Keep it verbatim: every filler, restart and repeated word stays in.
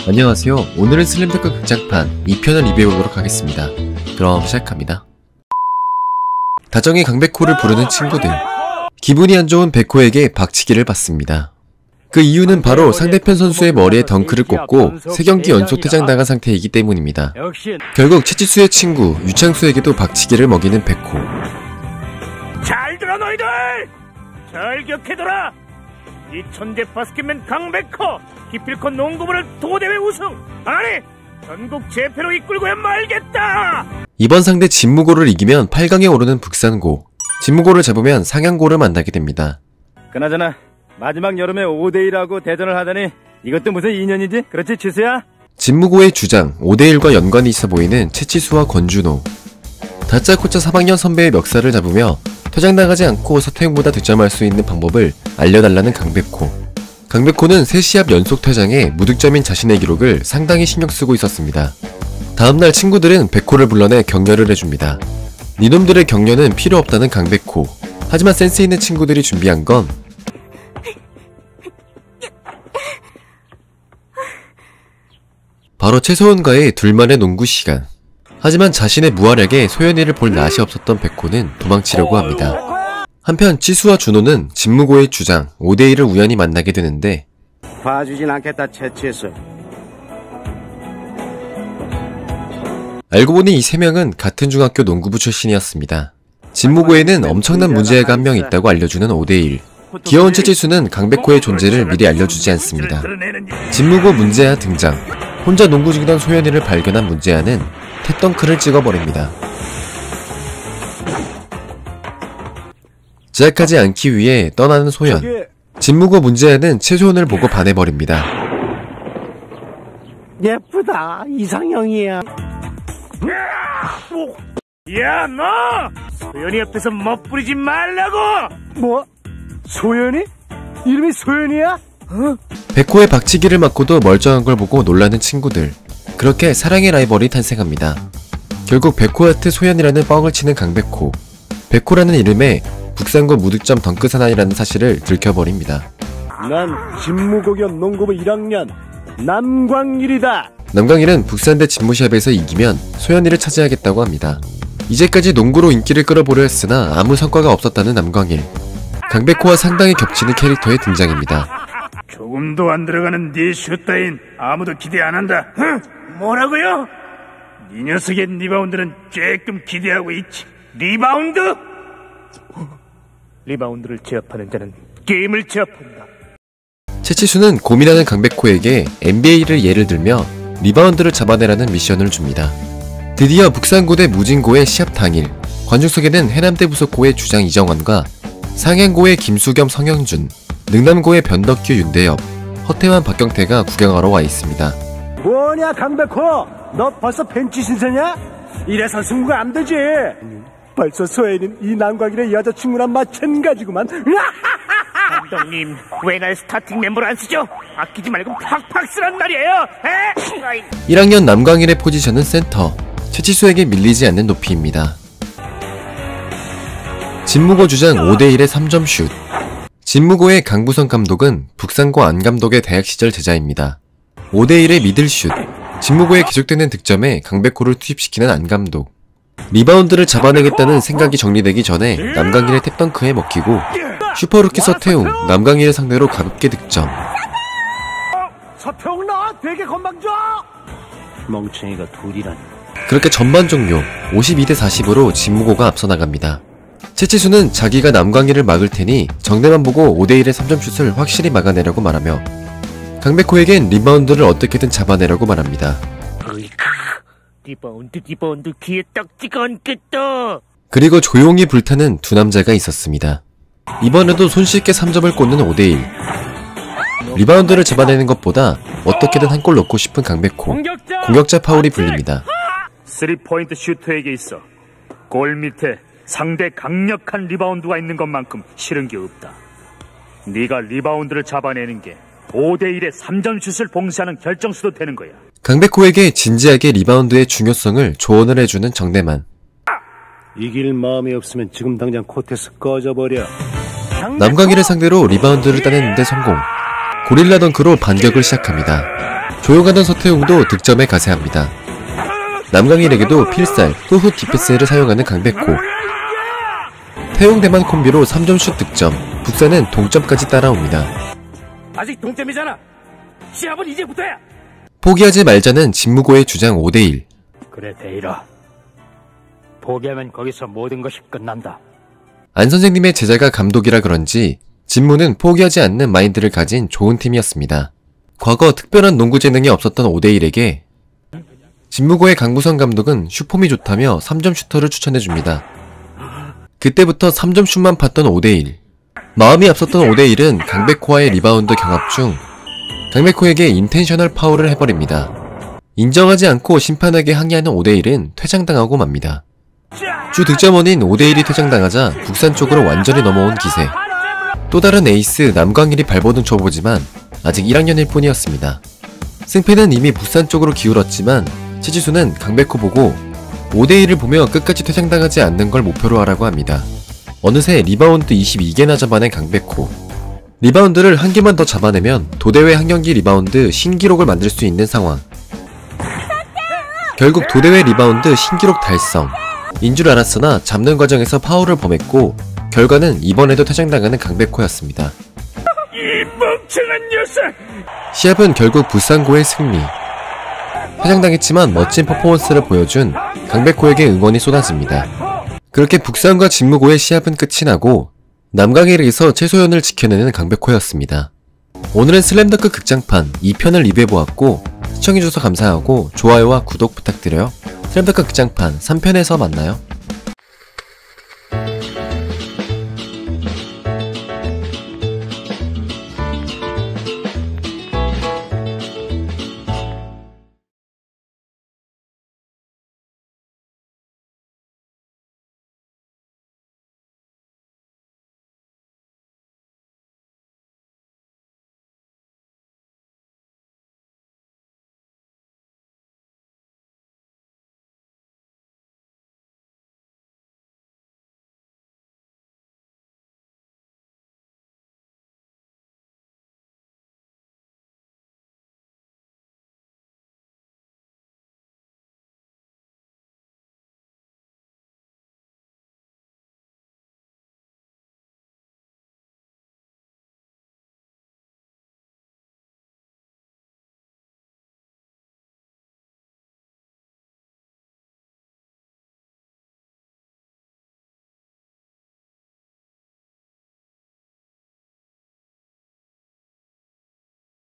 안녕하세요. 오늘은 슬램덩크 극장판 이 편을 리뷰해보도록 하겠습니다. 그럼 시작합니다. 다정히 강백호를 부르는 친구들. 기분이 안 좋은 백호에게 박치기를 받습니다. 그 이유는 바로 상대편 선수의 머리에 덩크를 꽂고 세 경기 연속 퇴장당한 상태이기 때문입니다. 결국 채치수의 친구 유창수에게도 박치기를 먹이는 백호. 잘 들어 너희들! 잘 기억해둬라! 이 천재 바스켓맨 강백호! 기필코 농구부를 도대회 우승! 아니! 전국 제패로 이끌고야 말겠다! 이번 상대 진무고를 이기면 팔 강에 오르는 북산고, 진무고를 잡으면 상향고를 만나게 됩니다. 그나저나 마지막 여름에 오 대 일하고 대전을 하다니 이것도 무슨 인연이지? 그렇지 치수야? 진무고의 주장 오 대 일과 연관이 있어 보이는 채치수와 권준호. 다짜고짜 삼 학년 선배의 멱살을 잡으며 퇴장당하지 않고 서태웅보다 득점할 수 있는 방법을 알려달라는 강백호. 강백호는 세 시합 연속 퇴장에 무득점인 자신의 기록을 상당히 신경쓰고 있었습니다. 다음날 친구들은 백호를 불러내 격려를 해줍니다. 니놈들의 격려는 필요 없다는 강백호. 하지만 센스 있는 친구들이 준비한 건 바로 최소연과의 둘만의 농구 시간. 하지만 자신의 무활약에 소연이를 볼 낯이 없었던 백호는 도망치려고 합니다. 한편 치수와 준호는 진무고의 주장 오 대 일을 우연히 만나게 되는데 봐주진 않겠다 채치수. 알고 보니 이 세 명은 같은 중학교 농구부 출신이었습니다. 진무고에는 엄청난 문제아가 한 명 있다고 알려주는 오 대 일. 귀여운 채치수는 강백호의 존재를 미리 알려주지 않습니다. 진무고 문제아 등장. 혼자 농구 중이던 소연이를 발견한 문제아는 탭덩크를 찍어버립니다. 제약하지 않기 위해 떠나는 소연. 진무고 문제아는 최소연을 보고 반해버립니다. 예쁘다. 이상형이야. 야, 너! 소연이 옆에서 멋부리지 말라고! 뭐? 소연이? 이름이 소연이야? 어? 백호의 박치기를 맞고도 멀쩡한 걸 보고 놀라는 친구들. 그렇게 사랑의 라이벌이 탄생합니다. 결국 백호한테 소연이라는 뻥을 치는 강백호. 백호라는 이름에 북산고 무득점 덩크 사나이라는 사실을 들켜버립니다. 난 진무고견 농구부 일 학년 남광일이다. 남광일은 북산대 진무시합에서 이기면 소연이를 차지하겠다고 합니다. 이제까지 농구로 인기를 끌어보려 했으나 아무 성과가 없었다는 남광일. 강백호와 상당히 겹치는 캐릭터의 등장입니다. 조금도 안 들어가는 네 슛 따윈 아무도 기대 안 한다. 응? 뭐라고요? 네 녀석의 리바운드는 조금 기대하고 있지. 리바운드? 리바운드를 제압하는 자는 게임을 제압한다. 채치수는 고민하는 강백호에게 엔비에이를 예를 들며 리바운드를 잡아내라는 미션을 줍니다. 드디어 북산고대 무진고의 시합 당일, 관중석에는 해남대 부속고의 주장 이정환과 상향고의 김수겸 성영준, 능남고의 변덕규 윤대엽, 허태환 박경태가 구경하러 와 있습니다. 뭐냐 강백호? 너 벌써 벤치 신세냐? 이래서 승부가 안 되지. 벌써 소연인 이 남광일의 여자친구랑 마찬가지구만. 감독님, 왜 날 스타팅 멤버로 안 쓰죠? 아끼지 말고 팍팍 쓰란 말이에요. 에? 일 학년 남광일의 포지션은 센터. 채치수에게 밀리지 않는 높이입니다. 진무고 주장 오 대 일의 삼 점 슛. 진무고의 강부성 감독은 북산고 안 감독의 대학 시절 제자입니다. 오 대 일의 미들슛. 진무고의 계속되는 득점에 강백호를 투입시키는 안 감독. 리바운드를 잡아내겠다는 생각이 정리되기 전에 남광일의 탭덩크에 먹히고 슈퍼루키 서태웅, 남광일을 상대로 가볍게 득점. 서태웅 나 되게 건방져. 멍청이가 둘이라니. 그렇게 전반 종료. 오십이 대 사십으로 진무고가 앞서 나갑니다. 채치수는 자기가 남광일을 막을 테니 정대만 보고 오 대 일의 삼 점 슛을 확실히 막아내려고 말하며 강백호에겐 리바운드를 어떻게든 잡아내려고 말합니다. 리바운드 리바운드 귀에 떡지가 얹겠다. 그리고 조용히 불타는 두 남자가 있었습니다. 이번에도 손쉽게 삼 점을 꽂는 오 대 일. 리바운드를 잡아내는 것보다 어떻게든 한 골 넣고 싶은 강백호. 공격자, 공격자 파울이 불립니다. 쓰리 포인트 슈터에게 있어 골 밑에 상대 강력한 리바운드가 있는 것만큼 싫은 게 없다. 네가 리바운드를 잡아내는 게 오 대 일의 삼 점 슛을 봉쇄하는 결정수도 되는 거야. 강백호에게 진지하게 리바운드의 중요성을 조언을 해주는 정대만. 이길 마음이 없으면 지금 당장 코트에서 꺼져버려. 남광일을 상대로 리바운드를 따내는데 성공. 고릴라 덩크로 반격을 시작합니다. 조용하던 서태웅도 득점에 가세합니다. 남강일에게도 필살, 후후 디패스를 사용하는 강백호. 태용 대만 콤비로 삼 점 슛 득점, 북산은 동점까지 따라옵니다. 아직 동점이잖아. 시합은 이제부터야. 포기하지 말자는 진무고의 주장 오 대 일. 그래, 데일아. 포기하면 거기서 모든 것이 끝난다. 안 선생님의 제자가 감독이라 그런지 진무는 포기하지 않는 마인드를 가진 좋은 팀이었습니다. 과거 특별한 농구 재능이 없었던 오 대 일에게 진무고의 강부선 감독은 슈폼이 좋다며 삼 점 슈터를 추천해줍니다. 그때부터 삼 점 슛만 팠던 오 대 일. 마음이 앞섰던 오 대 일은 강백호와의 리바운드 경합 중 강백호에게 인텐셔널 파울을 해버립니다. 인정하지 않고 심판에게 항의하는 오 대 일은 퇴장당하고 맙니다. 주 득점원인 오 대 일이 퇴장당하자 북산 쪽으로 완전히 넘어온 기세. 또 다른 에이스 남광일이 발버둥 쳐보지만 아직 일 학년일 뿐이었습니다. 승패는 이미 북산 쪽으로 기울었지만 최지수는 강백호 보고 오 대 일을 보며 끝까지 퇴장당하지 않는 걸 목표로 하라고 합니다. 어느새 리바운드 이십이 개나 잡아낸 강백호. 리바운드를 한 개만 더 잡아내면 도대회 한 경기 리바운드 신기록을 만들 수 있는 상황. 결국 도대회 리바운드 신기록 달성. 인 줄 알았으나 잡는 과정에서 파울을 범했고 결과는 이번에도 퇴장당하는 강백호였습니다. 이 멍청한 녀석! 시합은 결국 부산고의 승리. 퇴장당했지만 멋진 퍼포먼스를 보여준 강백호에게 응원이 쏟아집니다. 그렇게 북산과 진무고의 시합은 끝이 나고 남강일에서 최소연을 지켜내는 강백호였습니다. 오늘은 슬램덩크 극장판 이 편을 리뷰해보았고 시청해주셔서 감사하고 좋아요와 구독 부탁드려요. 슬램덩크 극장판 삼 편에서 만나요.